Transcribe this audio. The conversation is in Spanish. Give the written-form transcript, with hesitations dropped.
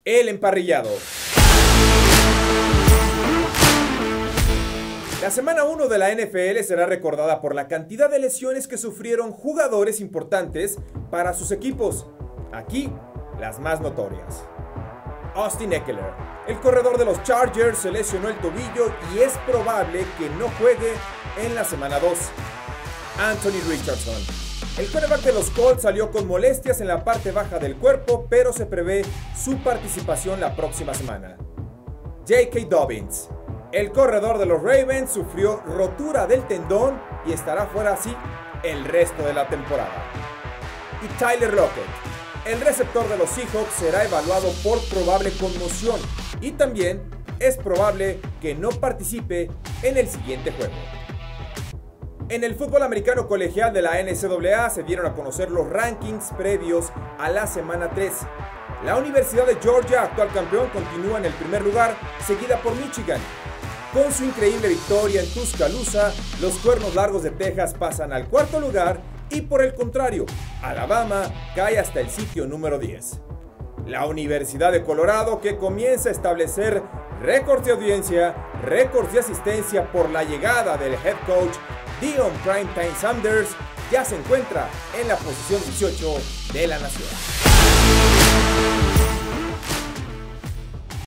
El emparrillado. La semana 1 de la NFL será recordada por la cantidad de lesiones que sufrieron jugadores importantes para sus equipos. Aquí, las más notorias. Austin Ekeler, el corredor de los Chargers, se lesionó el tobillo y es probable que no juegue en la semana 2. Anthony Richardson, el quarterback de los Colts, salió con molestias en la parte baja del cuerpo, pero se prevé su participación la próxima semana. J.K. Dobbins, el corredor de los Ravens, sufrió rotura del tendón y estará fuera así el resto de la temporada. Y Tyler Lockett, el receptor de los Seahawks, será evaluado por probable conmoción y también es probable que no participe en el siguiente juego. En el fútbol americano colegial de la NCAA se dieron a conocer los rankings previos a la semana 3. La Universidad de Georgia, actual campeón, continúa en el primer lugar, seguida por Michigan. Con su increíble victoria en Tuscaloosa, los Cuernos Largos de Texas pasan al cuarto lugar y, por el contrario, Alabama cae hasta el sitio número 10. La Universidad de Colorado, que comienza a establecer récords de audiencia, récords de asistencia por la llegada del head coach Deion Primetime Sanders, ya se encuentra en la posición 18 de la nación.